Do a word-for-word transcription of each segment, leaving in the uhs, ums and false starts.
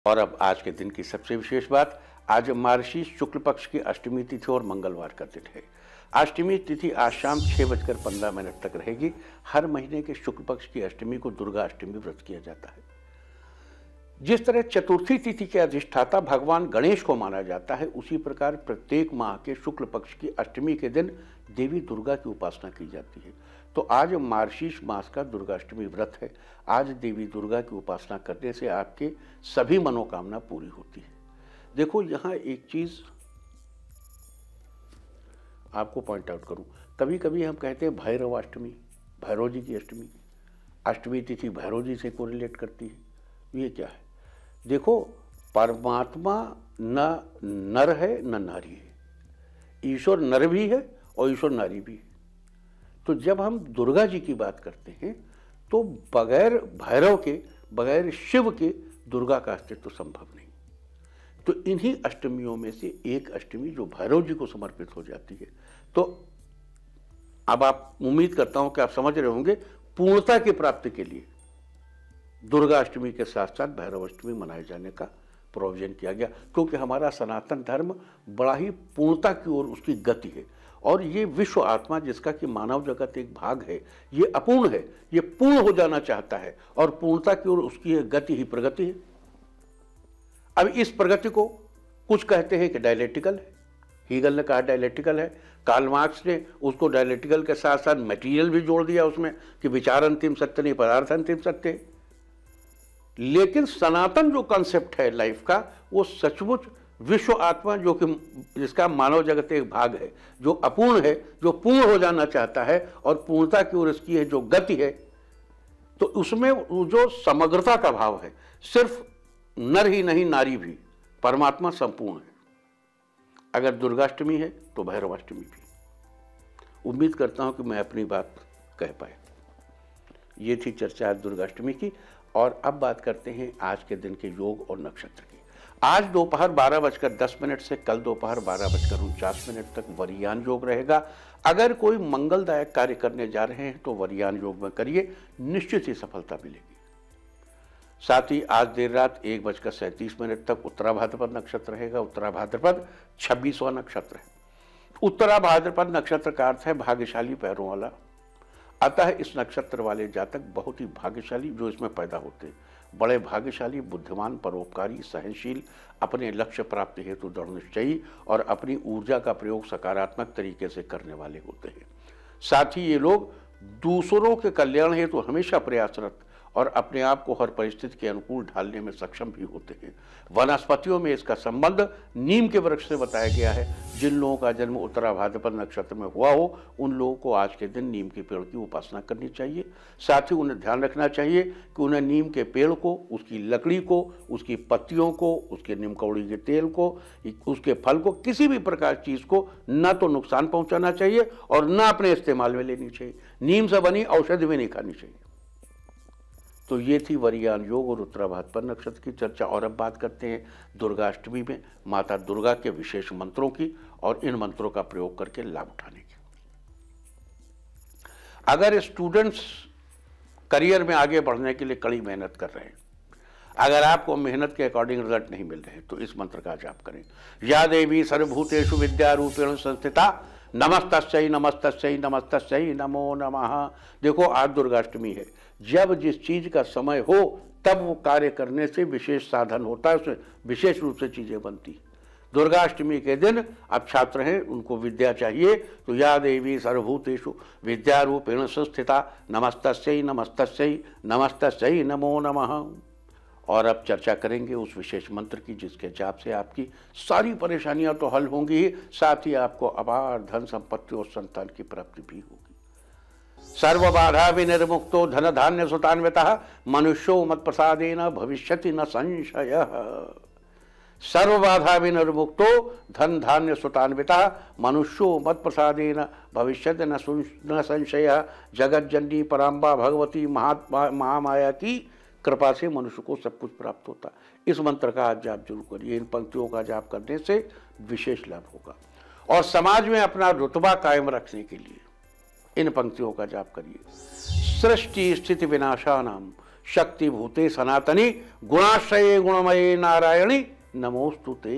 और अब आज के दिन की सबसे विशेष बात, आज मार्गशीर्ष शुक्ल पक्ष की अष्टमी तिथि और मंगलवार का दिन है। अष्टमी तिथि आज शाम छः बजकर पंद्रह मिनट तक रहेगी। हर महीने के शुक्ल पक्ष की अष्टमी को दुर्गा अष्टमी व्रत किया जाता है। जिस तरह चतुर्थी तिथि के अधिष्ठाता भगवान गणेश को माना जाता है, उसी प्रकार प्रत्येक माह के शुक्ल पक्ष की अष्टमी के दिन देवी दुर्गा की उपासना की जाती है। तो आज मार्गशीर्ष मास का दुर्गाष्टमी व्रत है। आज देवी दुर्गा की उपासना करने से आपके सभी मनोकामना पूरी होती है। देखो, यहाँ एक चीज आपको पॉइंट आउट करूं, कभी कभी हम कहते हैं भैरव अष्टमी, भैरव जी की अष्टमी, अष्टमी तिथि भैरव जी से कोरिलेट करती है। ये क्या है? देखो, परमात्मा न नर है न नारी है। ईश्वर नर भी है और ईश्वर नारी भी है। तो जब हम दुर्गा जी की बात करते हैं तो बगैर भैरव के, बगैर शिव के दुर्गा का अस्तित्व संभव नहीं। तो इन्हीं अष्टमियों में से एक अष्टमी जो भैरव जी को समर्पित हो जाती है। तो अब आप, उम्मीद करता हूं कि आप समझ रहे होंगे, पूर्णता की प्राप्ति के लिए दुर्गा अष्टमी के साथ साथ भैरव अष्टमी मनाए जाने का प्रोविजन किया गया, क्योंकि हमारा सनातन धर्म बड़ा ही पूर्णता की ओर उसकी गति है। और ये विश्व आत्मा, जिसका कि मानव जगत एक भाग है, ये अपूर्ण है, ये पूर्ण हो जाना चाहता है और पूर्णता की ओर उसकी गति ही प्रगति है। अब इस प्रगति को कुछ कहते हैं कि डायलेक्टिकल है। हीगल ने कहा डायलेक्टिकल है, कार्ल मार्क्स ने उसको डायलेक्टिकल के साथ साथ मटेरियल भी जोड़ दिया उसमें कि विचार अंतिम सत्य नहीं, पदार्थ अंतिम सत्य है। लेकिन सनातन जो कॉन्सेप्ट है लाइफ का, वो सचमुच विश्व आत्मा, जो कि जिसका मानव जगत एक भाग है, जो अपूर्ण है, जो पूर्ण हो जाना चाहता है और पूर्णता की ओर इसकी है जो गति है, तो उसमें जो समग्रता का भाव है, सिर्फ नर ही नहीं नारी भी, परमात्मा संपूर्ण है। अगर दुर्गाष्टमी है तो भैरवाष्टमी भी। उम्मीद करता हूं कि मैं अपनी बात कह पाया। ये थी चर्चा दुर्गाष्टमी की। और अब बात करते हैं आज के दिन के योग और नक्षत्र की। आज दोपहर बारह बजकर दस मिनट से कल दोपहर बारह बजकर उनचास मिनट तक वरियान योग रहेगा। अगर कोई मंगलदायक कार्य करने जा रहे हैं तो वरियान योग में करिए, निश्चित ही सफलता मिलेगी। साथ ही आज देर रात एक बजकर सैंतीस मिनट तक उत्तरा भाद्रपद नक्षत्र रहेगा। उत्तरा भाद्रपद छब्बीसवां नक्षत्र है। उत्तरा भाद्रपद नक्षत्र का अर्थ है भाग्यशाली पैरों वाला। अतः इस नक्षत्र वाले जातक बहुत ही भाग्यशाली जो इसमें पैदा होते हैं, बड़े भाग्यशाली, बुद्धिमान, परोपकारी, सहनशील, अपने लक्ष्य प्राप्ति हेतु दृढ़ निश्चयी और अपनी ऊर्जा का प्रयोग सकारात्मक तरीके से करने वाले होते हैं। साथ ही ये लोग दूसरों के कल्याण हेतु हमेशा प्रयासरत और अपने आप को हर परिस्थिति के अनुकूल ढालने में सक्षम भी होते हैं। वनस्पतियों में इसका संबंध नीम के वृक्ष से बताया गया है। जिन लोगों का जन्म उत्तरा भाद्रपद नक्षत्र में हुआ हो, उन लोगों को आज के दिन नीम के पेड़ की उपासना करनी चाहिए। साथ ही उन्हें ध्यान रखना चाहिए कि उन्हें नीम के पेड़ को, उसकी लकड़ी को, उसकी पत्तियों को, उसके नीम कौड़ी के तेल को, उसके फल को, किसी भी प्रकार की चीज़ को न तो नुकसान पहुँचाना चाहिए और न अपने इस्तेमाल में लेनी चाहिए। नीम से बनी औषधि भी नहीं खानी चाहिए। तो ये थी वरियान योग और उत्तरा भाद्रपद नक्षत्र की चर्चा। और अब बात करते हैं दुर्गाष्टमी में माता दुर्गा के विशेष मंत्रों की और इन मंत्रों का प्रयोग करके लाभ उठाने की। अगर स्टूडेंट्स करियर में आगे बढ़ने के लिए कड़ी मेहनत कर रहे हैं, अगर आपको मेहनत के अकॉर्डिंग रिजल्ट नहीं मिल रहे, तो इस मंत्र का जाप करें। या देवी सर्वभूतेषु विद्यारूपेण संस्थिता नमस्तस्यै नमस्तस्यै नमस्तस्यै नमो नमः। देखो, आज दुर्गाष्टमी है। जब जिस चीज का समय हो तब वो कार्य करने से विशेष साधन होता है, उसमें विशेष रूप से चीजें बनती। दुर्गाष्टमी के दिन अब छात्र हैं, उनको विद्या चाहिए, तो या देवी सर्वभूतेषु विद्यारूपेण संस्थिता नमस्तस्यै नमस्तस्यै नमस्तस्यै नमो नमः। और अब चर्चा करेंगे उस विशेष मंत्र की जिसके जाप से आपकी सारी परेशानियां तो हल होंगी ही, साथ ही आपको अपार धन संपत्ति और संतान की प्राप्ति भी होगी। सर्वबाधा विनिर्मुक्तो धन धान्य सुतान्वितः मनुष्यो मत प्रसादेन भविष्यति न संशयः। सर्वबाधा विनिर्मुक्तो धन धान्य सुतान्वितः मनुष्यो मत प्रसादेन भविष्यति न संशयः। जगत जननी पराम्बा भगवती महात्मा महामाया की कृपा से मनुष्य को सब कुछ प्राप्त होता। इस मंत्र का आज जाप जरूर करिए। इन पंक्तियों का जाप करने से विशेष लाभ होगा। और समाज में अपना रुतबा कायम रखने के लिए इन पंक्तियों का जाप करिए। सृष्टि स्थिति विनाशानाम शक्ति भूते सनातनी गुणाश्रये गुणमये नारायणी नमोस्तुते।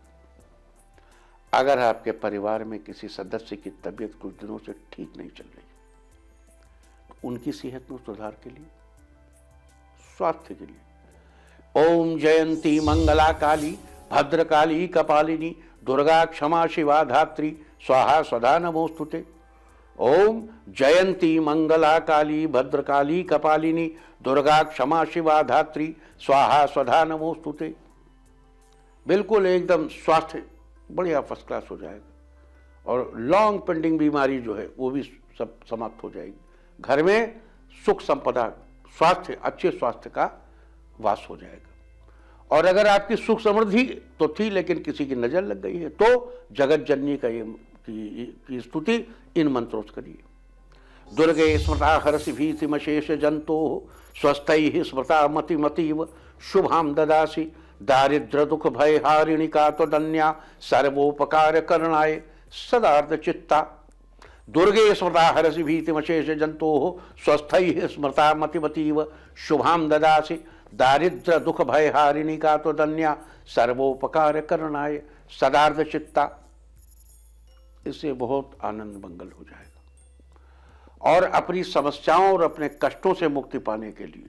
अगर आपके परिवार में किसी सदस्य की तबीयत कुछ दिनों से ठीक नहीं चल रही, तो उनकी सेहत में सुधार के लिए, स्वास्थ्य के लिए ओम जयंती मंगला काली भद्रकाली कपालिनी दुर्गा क्षमा शिवा धात्री स्वाहा स्वधा नमोस्तुते। ओम जयंती मंगला काली भद्रकाली कपालिनी दुर्गा क्षमा शिवा धात्री स्वाहा स्वधा नमोस्तुते। बिल्कुल एकदम स्वास्थ्य बढ़िया फर्स्ट क्लास हो जाएगा और लॉन्ग पेंडिंग बीमारी जो है वो भी सब समाप्त हो जाएगी। घर में सुख संपदा, स्वास्थ्य, अच्छे स्वास्थ्य का वास हो जाएगा। और अगर आपकी सुख समृद्धि तो थी लेकिन किसी की नजर लग गई है तो जगत जननी का ये की, की स्तुति इन मंत्रों से करिए। दुर्गे स्मृता हर्षि भीतिमशेष जंतो स्वस्थैः स्मृता मति मतीव शुभाम ददासी दारिद्र दुख भय हारिणी का तो दन्या सर्वोपकार करणाय सदार्थ चित्ता। दुर्गे स्मृता हर्षि भीतिमशेष जंतो स्वस्थैः स्मृता मतिमतीव शुभाम ददासी दारिद्र दुख भय हारिणी का तो दन्या सर्वोपकार करणाय सदार्थ चित्ता। इससे बहुत आनंद मंगल हो जाएगा। और अपनी समस्याओं और अपने कष्टों से मुक्ति पाने के लिए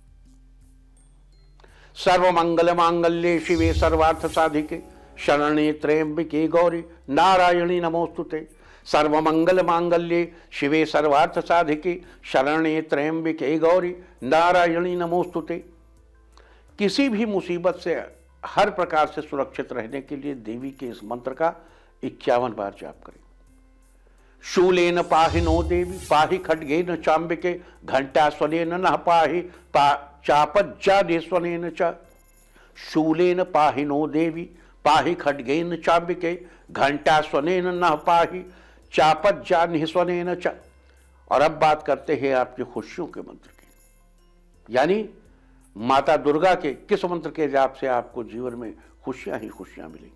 सर्वमंगल मांगल्ये शिवे सर्वार्थ साधिके शरण्ये त्र्यंबके गौरी नारायणी नमोस्तुते। सर्वमंगल मांगल्ये शिवे सर्वार्थ साधिके शरण्ये त्र्यंबके गौरी नारायणी नमोस्तुते। किसी भी मुसीबत से हर प्रकार से सुरक्षित रहने के लिए देवी के इस मंत्र का इक्यावन बार जाप करें। शूलेन पाहि नो देवी पाहि खड्गेन चाम्बिके घंटा स्वनेन न पाहि पा चापज्जानेस्वनेन च। शूलेन पाहि नो देवी पाहि खड्गेन चाम्बिके घंटा स्वनेन न पाहि चापज्जानेस्वनेन च। और अब बात करते हैं आपकी खुशियों के मंत्र की, यानी माता दुर्गा के किस मंत्र के जाप से आपको जीवन में खुशियां ही खुशियां मिलेंगी।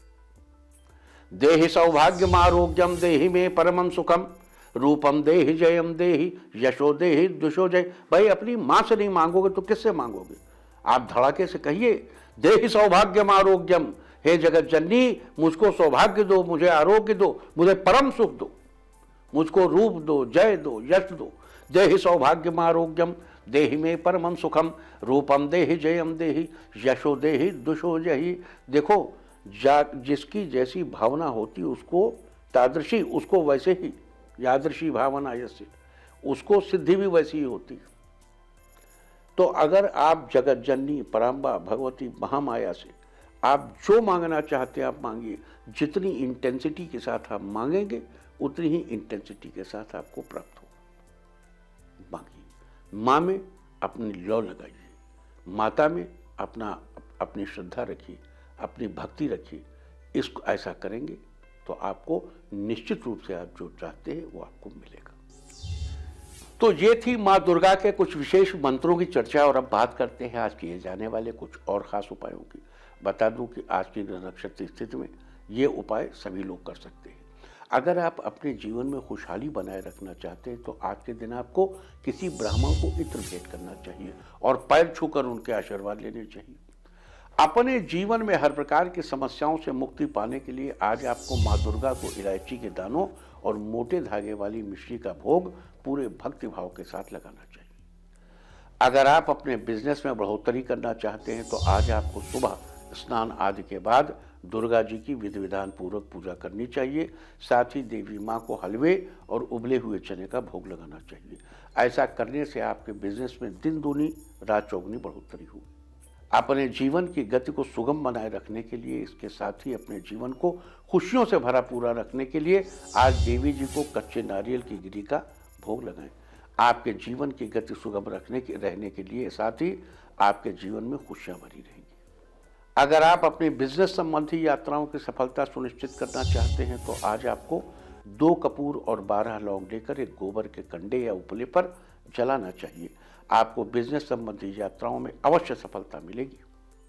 देहि सौभाग्यम आरोग्यम देहि में परमं सुखम रूपम देहि जयम देहि यशो देहि दुशो जय। भाई अपनी मां से नहीं मांगोगे तो किससे मांगोगे? आप धड़ाके से कहिए देहि सौभाग्यम आरोग्यम, हे जगत जननी मुझको सौभाग्य दो, मुझे आरोग्य दो, मुझे परम सुख दो, मुझको रूप दो, जय दो, यश दो। देहि सौभाग्यम आरोग्यम देहि में परमं सुखम रूपम देहि जयम देहि यशो देहि दुशो जय। देखो जा जिसकी जैसी भावना होती उसको तादृशी, उसको वैसे ही यादृशी भावना जैसे उसको सिद्धि भी वैसी ही होती। तो अगर आप जगत जननी पराम्बा भगवती महामाया से आप जो मांगना चाहते हैं आप मांगिए। जितनी इंटेंसिटी के साथ आप मांगेंगे उतनी ही इंटेंसिटी के साथ आपको प्राप्त होगा। मांगिए, माँ में अपनी लौ लगाइए, माता में अपना अपनी श्रद्धा रखिए, अपनी भक्ति रखिए। इसको ऐसा करेंगे तो आपको निश्चित रूप से आप जो चाहते हैं वो आपको मिलेगा। तो ये थी माँ दुर्गा के कुछ विशेष मंत्रों की चर्चा। और अब बात करते हैं आज किए जाने वाले कुछ और खास उपायों की। बता दूं कि आज की नक्षत्र स्थिति में ये उपाय सभी लोग कर सकते हैं। अगर आप अपने जीवन में खुशहाली बनाए रखना चाहते हैं तो आज के दिन आपको किसी ब्राह्मण को इत्र भेंट करना चाहिए और पैर छूकर उनके आशीर्वाद लेने चाहिए। अपने जीवन में हर प्रकार की समस्याओं से मुक्ति पाने के लिए आज आपको माँ दुर्गा को इलायची के दानों और मोटे धागे वाली मिश्री का भोग पूरे भक्ति भाव के साथ लगाना चाहिए। अगर आप अपने बिजनेस में बढ़ोतरी करना चाहते हैं तो आज आपको सुबह स्नान आदि के बाद दुर्गा जी की विधि विधान पूर्वक पूजा करनी चाहिए। साथ ही देवी माँ को हलवे और उबले हुए चने का भोग लगाना चाहिए। ऐसा करने से आपके बिजनेस में दिन दूनी रात चौगुनी बढ़ोतरी होगी। अपने जीवन की गति को सुगम बनाए रखने के लिए, इसके साथ ही अपने जीवन को खुशियों से भरा पूरा रखने के लिए आज देवी जी को कच्चे नारियल की गिरी का भोग लगाएं। आपके जीवन की गति सुगम रखने के रहने के लिए साथ ही आपके जीवन में खुशियां भरी रहेंगी। अगर आप अपनी बिजनेस संबंधी यात्राओं की सफलता सुनिश्चित करना चाहते हैं तो आज आपको दो कपूर और बारह लौंग लेकर एक गोबर के कंडे या उपले पर जलाना चाहिए। आपको बिजनेस संबंधी यात्राओं में अवश्य सफलता मिलेगी।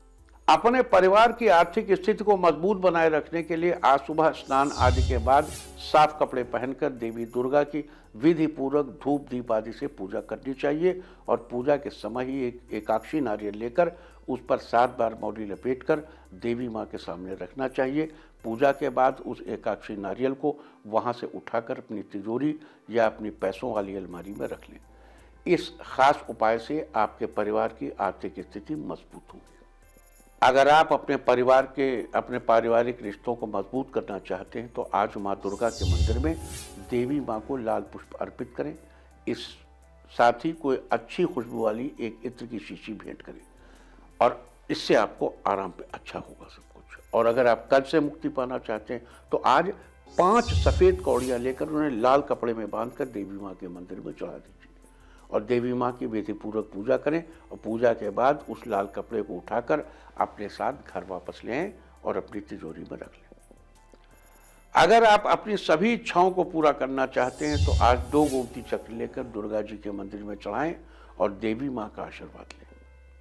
अपने परिवार की आर्थिक स्थिति को मजबूत बनाए रखने के लिए आज सुबह स्नान आदि के बाद साफ कपड़े पहनकर देवी दुर्गा की विधि पूर्वक धूप दीप आदि से पूजा करनी चाहिए और पूजा के समय ही एक एकाक्षी नारियल लेकर उस पर सात बार मौली लपेटकर देवी माँ के सामने रखना चाहिए। पूजा के बाद उस एकाक्षी नारियल को वहाँ से उठाकर अपनी तिजोरी या अपनी पैसों वाली अलमारी में रख लें। इस खास उपाय से आपके परिवार की आर्थिक स्थिति मजबूत होगी। अगर आप अपने परिवार के अपने पारिवारिक रिश्तों को मजबूत करना चाहते हैं तो आज माँ दुर्गा के मंदिर में देवी माँ को लाल पुष्प अर्पित करें। इस साथ ही कोई अच्छी खुशबू वाली एक इत्र की शीशी भेंट करें और इससे आपको आराम पे अच्छा होगा सब कुछ। और अगर आप कर्ज से मुक्ति पाना चाहते हैं तो आज पांच सफ़ेद कौड़ियाँ लेकर उन्हें लाल कपड़े में बांधकर देवी माँ के मंदिर में चढ़ा दीजिए और देवी माँ की विधि पूर्वक पूजा करें और पूजा के बाद उस लाल कपड़े को उठाकर अपने साथ घर वापस ले आएं और अपनी तिजोरी में रख लें। अगर आप अपनी सभी इच्छाओं को पूरा करना चाहते हैं तो आज दो गोमती चक्र लेकर दुर्गा जी के मंदिर में चढ़ाएं और देवी माँ का आशीर्वाद लें।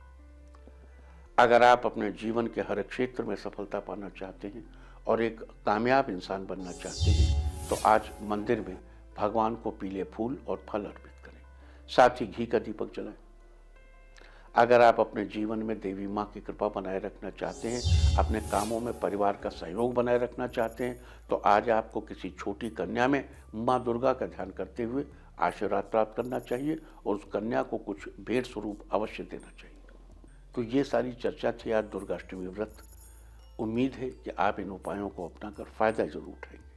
अगर आप अपने जीवन के हर क्षेत्र में सफलता पाना चाहते हैं और एक कामयाब इंसान बनना चाहते हैं तो आज मंदिर में भगवान को पीले फूल और फल अर्पित करें, साथ ही घी का दीपक जलाएं। अगर आप अपने जीवन में देवी माँ की कृपा बनाए रखना चाहते हैं, अपने कामों में परिवार का सहयोग बनाए रखना चाहते हैं तो आज आपको किसी छोटी कन्या में माँ दुर्गा का ध्यान करते हुए आशीर्वाद प्राप्त करना चाहिए और उस कन्या को कुछ भेंट स्वरूप अवश्य देना चाहिए। तो ये सारी चर्चा थी आज दुर्गाष्टमी व्रत। उम्मीद है कि आप इन उपायों को अपनाकर फायदा जरूर उठाएंगे।